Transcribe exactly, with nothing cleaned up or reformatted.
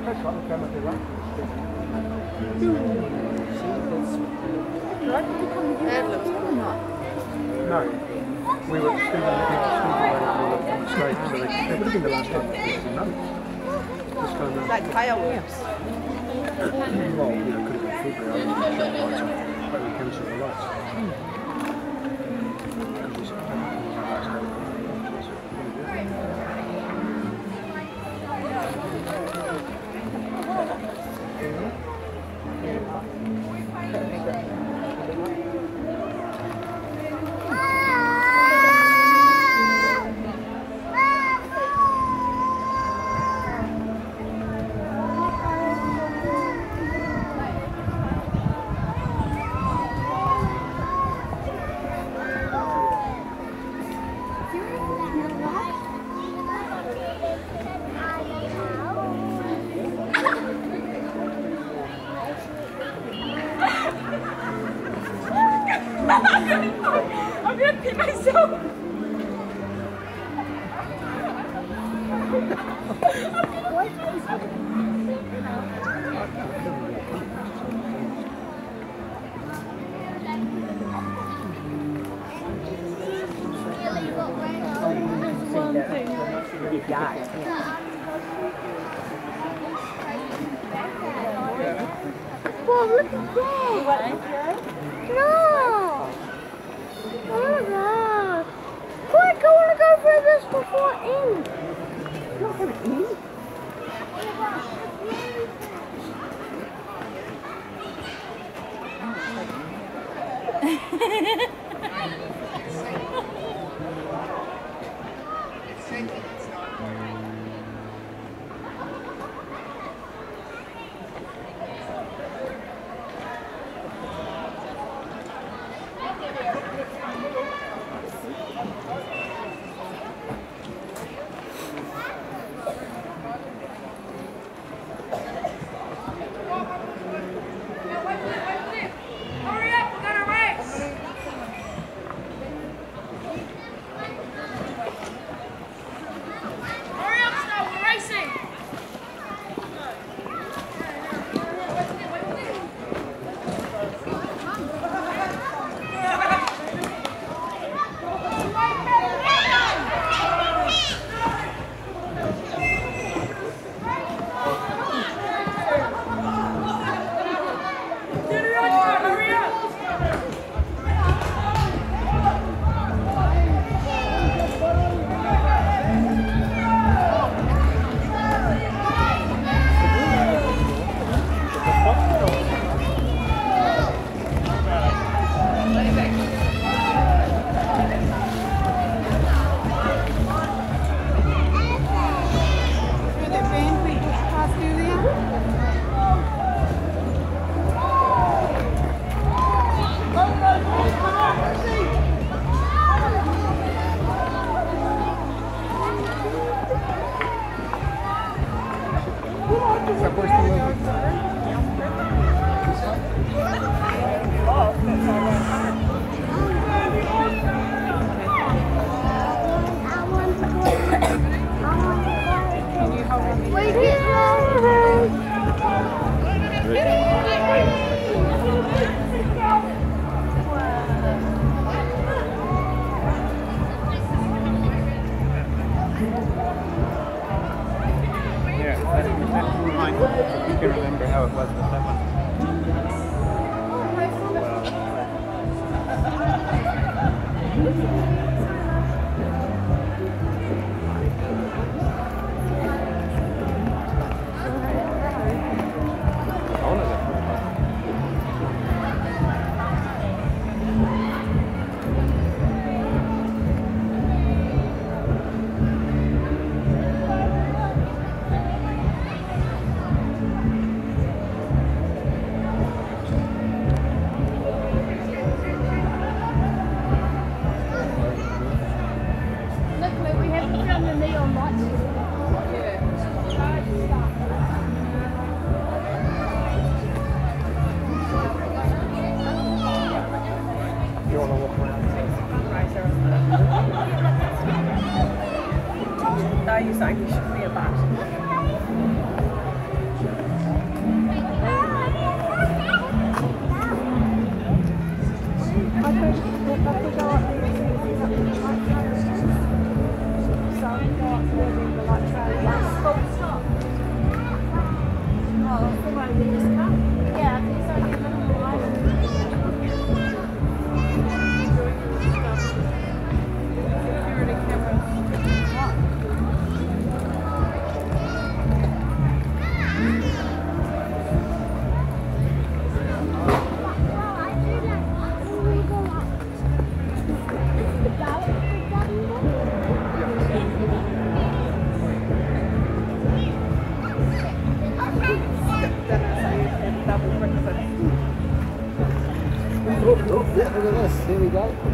No. We were Stephen living straight, so they, they would have been the last time they didn't know. Just kind of, like fireworks. well, you know, could have been February, I didn't shut the lights off, but we cancelled the lights. Because we said, I'm gonna pee myself. Whoa, look at that! No! Oh my god! Quick, I want to go for this before in! Not for in? you can remember how it was with that one. Here we go.